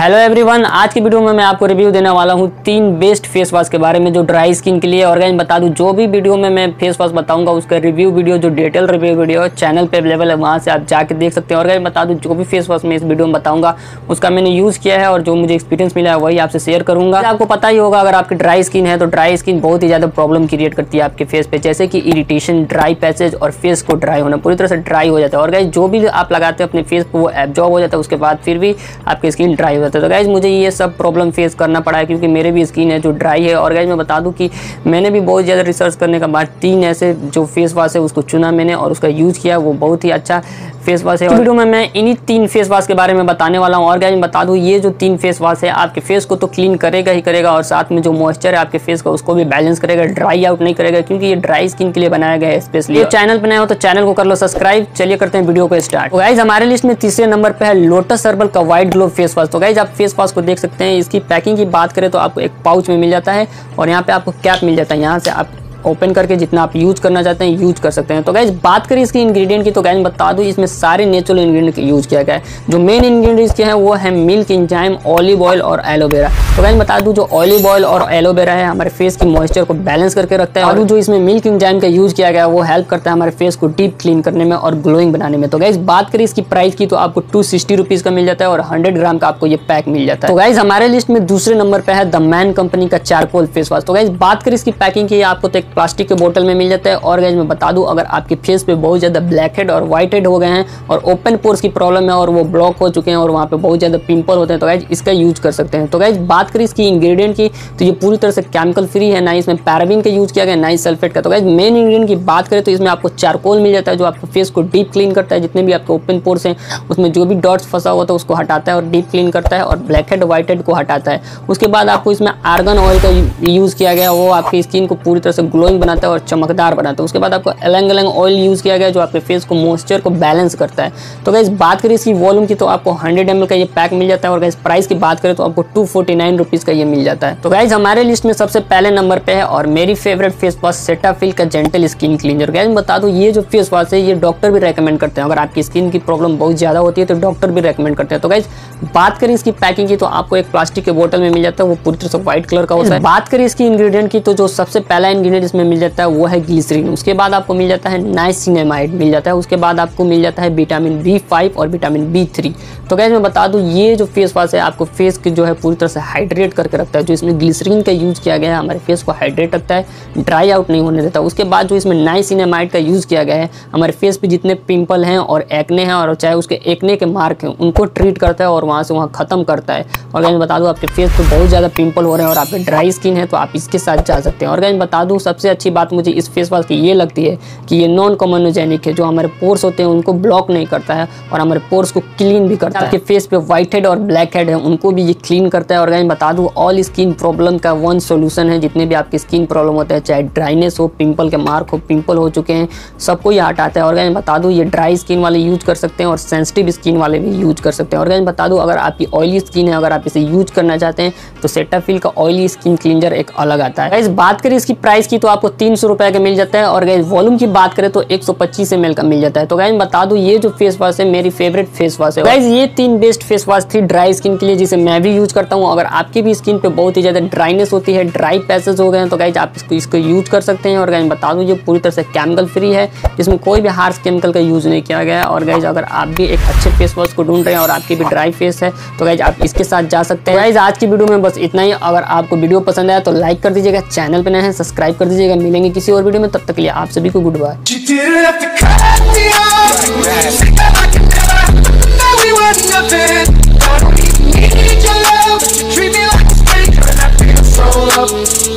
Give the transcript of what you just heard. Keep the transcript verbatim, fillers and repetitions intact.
Hello everyone, आज की video में मैं आपको रिव्यू देने वाला हूँ तीन बेस्ट फेस वॉश के बारे में जो ड्राई स्किन के लिए। और गाइस बता दूँ, जो भी वीडियो में मैं फेस वॉश बताऊंगा उसका रिव्यू वीडियो जो डिटेल रिव्यू वीडियो चैनल पे अवेलेबल है, वहाँ से आप जाके देख सकते हैं। और गाइस बता दूँ, जो भी फेस वॉश मैं इस वीडियो में बताऊंगा उसका मैंने यूज़ किया है और जो मुझे एक्सपीरियंस मिला है वही आपसे शेयर करूँगा। आपको पता ही होगा, अगर आपकी ड्राई स्किन है तो ड्राई स्किन बहुत ही ज़्यादा प्रॉब्लम क्रिएट करती है आपके फेस पे, जैसे कि इरिटेशन, ड्राई पैचेज और फेस को ड्राई होना, पूरी तरह से ड्राई हो जाता है। और गाइस जो भी आप लगाते हैं अपने फेस पे वो एब्जॉर्ब हो जाता है, उसके बाद फिर भी आपकी स्किन ड्राई हो जाता है। तो गाइस मुझे ये सब प्रॉब्लम फेस करना पड़ा है क्योंकि मेरे भी स्किन है जो ड्राई है। और गाइस मैं बता दूं कि मैंने भी बहुत ज़्यादा रिसर्च करने के बाद तीन ऐसे जो फेस वॉश है उसको चुना मैंने और उसका यूज़ किया, वो बहुत ही अच्छा फेस वॉश है। वीडियो में मैं इन्हीं तीन फेस वॉश के बारे में बताने वाला हूँ। और गाइस बता दूं, ये जो तीन फेस वॉश है आपके फेस को तो क्लीन करेगा ही करेगा और साथ में जो मॉइस्चर है आपके फेस का उसको भी बैलेंस करेगा, ड्राई आउट नहीं करेगा, क्योंकि ये ड्राई स्किन के लिए बनाया गया है स्पेशली। ये चैनल पर नए हो तो चैनल को कर लो सब्सक्राइब। चलिए करते हैं वीडियो को स्टार्ट। तो गाइस हमारे लिस्ट में तीसरे नंबर पे है लोटस हर्बल का व्हाइट ग्लो फेस वॉश। तो गाइस आप फेस वॉश को देख सकते हैं, इसकी पैकिंग की बात करें तो आपको एक पाउच में मिल जाता है और यहाँ पे आपको कैप मिल जाता है, यहाँ से आप ओपन करके जितना आप यूज करना चाहते हैं यूज कर सकते हैं। तो गाइस बात करें इसकी इंग्रेडिएंट की, तो गाइस बता दूं इसमें सारे नेचुरल इंग्रेडिएंट यूज किया गया है। जो मेन इंग्रेडिएंट्स के हैं वो है मिल्क, एंजाइम, ऑलिव ऑयल और एलोवेरा। तो गाइस बता दूं, जो ऑलिव ऑयल और एलोवेरा है हमारे फेस की मॉइस्चर को बैलेंस करके रखता है और जो इसमें मिल्क एंजाइम का यूज किया गया है वो हेल्प करता है हमारे फेस को डीप क्लीन करने में और ग्लोइंग बनाने में। तो गाइस बात करें इसकी प्राइस की, तो आपको टू सिक्सटी रुपीज का मिल जाता है और हंड्रेड ग्राम का आपको ये पैक मिल जाता है। तो गाइस हमारे लिस्ट में दूसरे नंबर पे है द मैन कंपनी का चारकोल फेस वॉश। तो गाइस बात करें इसकी पैकिंग की, आपको तो एक प्लास्टिक के बोतल में मिल जाता है। और गाइस मैं बता दूं, अगर आपके फेस पे बहुत ज्यादा ब्लैक हेड और व्हाइट हेड हो गए हैं और ओपन पोर्स की प्रॉब्लम है और वो ब्लॉक हो चुके हैं और वहां पे बहुत ज्यादा पिंपल होते हैं, तो गाइस इसका यूज कर सकते हैं। तो गाइस बात करें इसकी इंग्रेडिएंट की, तो ये पूरी तरह से केमिकल फ्री है, ना इसमें पैराबीन का यूज किया गया ना ही सल्फेट का। तो गाइस मेन इंग्रेडिएंट की बात करें तो इसमें आपको चारकोल मिल जाता है जो आपके फेस को डीप क्लीन करता है, जितने भी आपके ओपन पोर्स हैं उसमें जो भी डॉट्स फंसा हुआ था उसको हटाता है और डीप क्लीन करता है और ब्लैक हेड व्हाइट हेड को हटाता है। उसके बाद आपको इसमें आर्गन ऑयल का यूज किया गया, वो आपकी स्किन को पूरी तरह से ग्लोइंग बनाता है और चमकदार बनाता है। उसके बाद आपको एलंग एलंग ऑयल यूज किया गया जो आपके फेस को मॉइस्चर को बैलेंस करता है। तो गाइस बात करें इसकी वॉल्यूम की, तो आपको हंड्रेड एम एल का ये पैक मिल जाता है। और गाइस प्राइस की बात करें तो आपको टू फोर्टी नाइन रुपीज का ये मिल जाता है। तो गाइस हमारे लिस्ट में सबसे पहले नंबर पे है और मेरी फेवरेट फेस वॉश सेटाफिल का जेंटल स्किन क्लीनर। गाइस बता दूं, ये जो फेस वॉश है ये डॉक्टर भी रेकमेंड करते हैं, अगर आपकी स्किन की प्रॉब्लम बहुत ज्यादा होती है तो डॉक्टर भी रेकमेंड करते हैं। तो गाइस बात करें इसकी पैकिंग की, तो आपको एक प्लास्टिक के बोतल में मिल जाता है, वो पूरी तरह से व्हाइट कलर का होता है। बात करें इसकी इंग्रेडिएंट की, तो जो सबसे पहला इंग्रेडिएंट इसमें मिल जाता है वो है ग्लिसरीन। उसके बाद आपको मिल जाता है नाइसिनामाइड मिल जाता है। उसके बाद आपको मिल जाता है विटामिन बी फाइव और विटामिन बी थ्री। तो गाइस मैं बता दूं, ये जो फेस वॉश है आपको फेस की जो है पूरी तरह से हाइड्रेट करके रखता है। जो इसमें ग्लिसरीन का यूज किया गया है हमारे फेस को हाइड्रेट रखता है, ड्राई आउट नहीं होने देता। उसके बाद जो इसमें नाइसिनामाइड का यूज किया गया है हमारे फेस पे जितने पिंपल हैं और एक्ने हैं और चाहे उसके एक्ने के मार्क हैं उनको ट्रीट करता है और वहाँ से वहाँ खत्म करता है। और गाइस बता दूं, आपके फेस पे बहुत ज़्यादा पिंपल हो रहे हैं और आपके ड्राई स्किन है तो आप इसके साथ जा सकते हैं। और गाइस बता दूं, सबसे अच्छी बात मुझे इस फेस वॉश की ये लगती है कि ये नॉन कम्युनोजेनिक है, जो हमारे पोर्स होते हैं उनको ब्लॉक नहीं करता है और हमारे पोर्स को क्लीन भी करता है। आपके फेस पे व्हाइट हेड और ब्लैक हेड है उनको भी ये क्लीन करता है। और गाइस बता दूं, ऑल स्किन प्रॉब्लम का वन सॉल्यूशन है। जितने भी आपकी स्किन प्रॉब्लम होते हैं, चाहे ड्राइनेस हो, पिंपल के मार्क हो, पिंपल हो चुके हैं, सबको ये हटाता है। और गाइस बता दूं, ये ड्राई स्किन वाले यूज कर सकते हैं और सेंसिटिव स्किन वाले भी यूज कर सकते हैं। और गाइस बता दूं, अगर आपकी ऑयली स्किन है, अगर आप इसे यूज करना चाहते हैं तो सेटाफिल का ऑयली स्किन क्लींजर एक अलग आता है। गाइस बात करें इसकी प्राइस की, तो आपको तीन सौ रुपए का मिल जाता है। और गाइस वॉल्यूम की बात करें तो एक सौ पच्चीस एम एल का मिल जाता है। तो गाइस बता दूं, ये जो फेस वॉश है मेरी फेवरेट फेस वॉश है। गाइस ये तीन बेस्ट फेस वॉश थी ड्राई स्किन के लिए, जिसे मैं भी यूज करता हूँ। अगर आपकी भी स्किन पे बहुत ही ज्यादा ड्राइनेस होती है, ड्राई पैचेस हो गए हैं, तो गाइस आप इसको इसको यूज कर सकते हैं। और गाइस बता दूं, ये पूरी तरह से केमिकल फ्री है, जिसमें कोई भी हार्श केमिकल का यूज नहीं किया गया है। और गाइस अगर आप भी एक अच्छे फेस वॉश को ढूंढ रहे हैं और आपकी भी ड्राई फेस है तो गाइस आप इसके साथ जा सकते हैं। गाइस आज की वीडियो में बस इतना ही। अगर आपको वीडियो पसंद आया तो लाइक कर दीजिएगा, चैनल पे नए हैं सब्सक्राइब कर दीजिएगा। मिलेंगे किसी और वीडियो में, तब तक के लिए आप सभी को goodbye. Treat me like a stranger and I feel so loved.